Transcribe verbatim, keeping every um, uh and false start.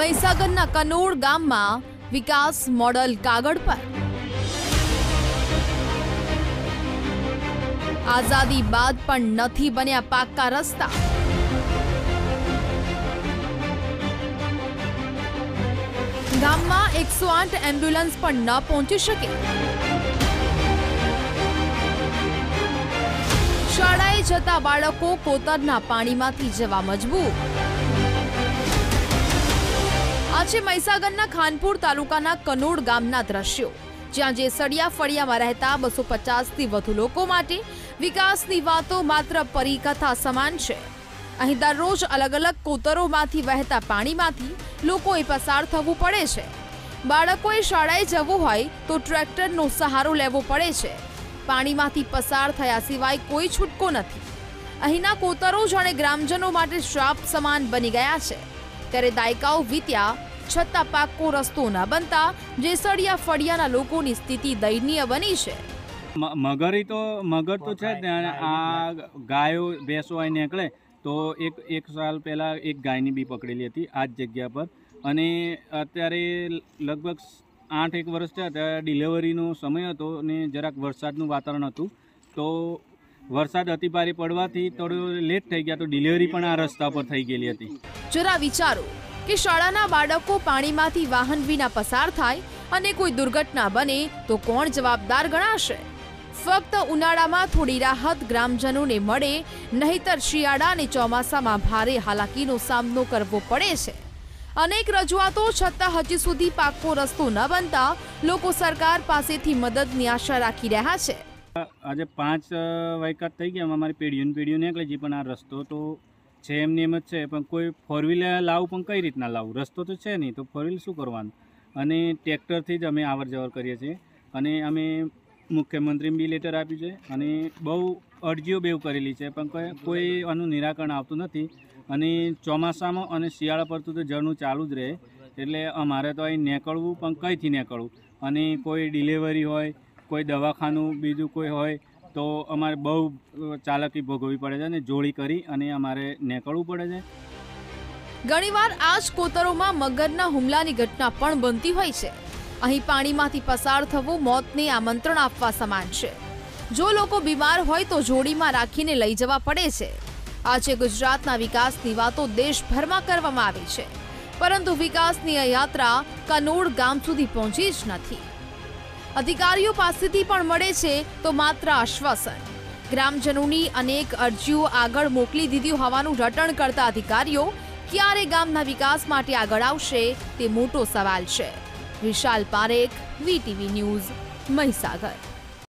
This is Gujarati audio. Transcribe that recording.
મહીસાગરના કનોડ ગામમાં વિકાસ મોડલ કાગળ પર। આઝાદી બાદ પણ નથી બન્યા પાક્કા રસ્તા। ગામમાં એકસો આઠ એમ્બ્યુલન્સ પણ ન પહોંચી શકે। શાળાએ જતા બાળકો કોતરના પાણીમાંથી જવા મજબૂર। આજે મહીસાગરના ખાનપુર તાલુકાના કનોડ ગામના દ્રશ્યો, જ્યાં જેસડિયા ફળિયામાં રહેતા બસો પચાસ થી વધુ લોકો માટે વિકાસની વાતો માત્ર પરીકથા સમાન છે। અહીં દરરોજ અલગ અલગ કોતરોમાંથી વહેતા પાણીમાંથી લોકોએ પસાર થવું પડે છે। બાળકોએ શાળાએ જવું હોય તો ટ્રેક્ટરનો સહારો લેવો પડે છે। પાણીમાંથી પસાર થયા સિવાય કોઈ છૂટકો નથી। અહીંના કોતરો જાણે ગ્રામજનો માટે શ્રાપ સમાન બની ગયા છે। ત્યારે દાયકાઓ વીત્યા છતાં પાક્કો રસ્તો ન બનતા જેસડિયા ફળિયાના લોકોની સ્થિતિ દયનીય બની છે। મગરી તો મગર તો છે જ ને, આ ગાયો ભેંસો અહીં નીકળે તો એક એક સાલ પહેલાં એક ગાયની બી પકડેલી હતી આ જ જગ્યા પર। અને અત્યારે લગભગ આઠ એક વર્ષ થયા ત્યારે ડિલિવરીનો સમય હતો અને જરાક વરસાદનું વાતાવરણ હતું, તો વરસાદ અતિભારે પડવાથી થોડું લેટ થઈ ગયા, તો ડિલિવરી પણ આ રસ્તા પર થઈ ગયેલી હતી। જરા વિચારો કે શાળાના બાળકો પાણીમાંથી વાહન વિના પસાર થાય અને કોઈ દુર્ઘટના બને તો કોણ જવાબદાર ગણાશે? ફક્ત ઉનાળામાં થોડી રાહત ગ્રામજનોને મળે, નહીતર શિયાળા અને ચોમાસામાં ભારે હાલાકીનો સામનો કરવો પડે છે। અનેક રજૂઆતો છતાં હજી સુધી પાક્કો રસ્તો ન બનતા લોકો સરકાર પાસેથી મદદની આશા રાખી રહ્યા છે। આજે પાંચ વાયકાત થઈ ગયા અમારી પેઢીઓને પેઢીઓ નીકળે છે, પણ આ રસ્તો તો છે એમની એમ જ છે, પણ કોઈ ફોર વ્હીલર લાવું પણ કઈ રીતના લાવું? રસ્તો તો છે નહીં, તો ફોર વ્હીલ શું કરવાનું? અને ટ્રેક્ટરથી જ અમે આવર જવર કરીએ છીએ। અને અમે મુખ્યમંત્રીને બી લેટર આપ્યું છે અને બહુ અરજીઓ બેવ કરેલી છે, પણ કોઈ આનું નિરાકરણ આવતું નથી। અને ચોમાસામાં અને શિયાળા પડતું તો જળનું ચાલુ જ રહે, એટલે અમારે તો અહીં નીકળવું પણ કંઈથી નીકળવું? અને કોઈ ડિલિવરી હોય, કોઈ દવાખાનું બીજું કોઈ હોય તો અમારે બહુ ચાલાકી ભોગવવી પડે છે અને જોડી કરી અને અમારે નીકળવું પડે છે। ઘણીવાર આ જ કોતરોમાં મગરના હુમલાની ઘટના પણ બનતી હોય છે। અહીં પાણીમાંથી પસાર થવું મોતને આમંત્રણ આપવા સમાન છે। જો લોકો બીમાર હોય તો જોડીમાં રાખીને લઈ જવા પડે છે। આજે ગુજરાતના વિકાસની વાતો દેશભરમાં કરવામાં આવી છે, પરંતુ વિકાસની આ યાત્રા કનોડ ગામ સુધી પહોંચી જ નથી। અધિકારીઓ પાસેથી પણ મળે છે તો માત્ર આશ્વાસન। ગ્રામજનોની અનેક અરજીઓ આગળ મોકલી દીધી હોવાનું રટણ કરતા અધિકારીઓ ક્યારે ગામના વિકાસ માટે આગળ આવશે તે મોટો સવાલ છે। Vishal Parekh, VTV news, Mahisagar.